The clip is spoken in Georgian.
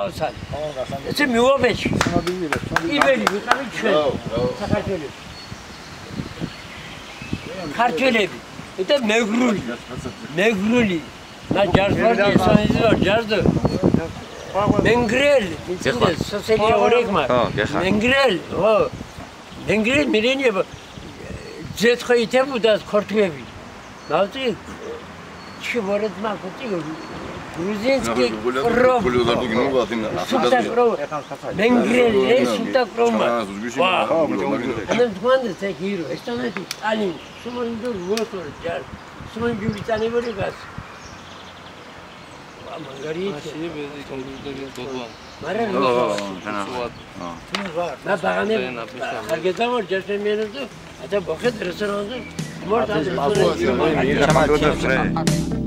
ავსალ. ესე მივაბეჭი. იბერი ვიყავი ჩვენ. საქართველოს. ქართველები. და მეგრული. და ჯარსვარდი ესანიზო ჯარდო. მენგრელი, ის სოციალია ორეგმა. მენგრელი, ო. მენგრელი მირენიება. ძეთხო ითებოდა ქორთმები. ნავთი ჩივორეთ მაგოთი გრუზინსკი პრობ. მენგრელი, სუტა პრომა. ვა. და თქვენს ეგირო, ესტონეთი, ალი, სუმონდო რუოთორ ჯარ. სუმონდო ვიტანებოდი გას. Margarita. Ma bagane hargeta var gerçekten de ata bakıt restoranda mort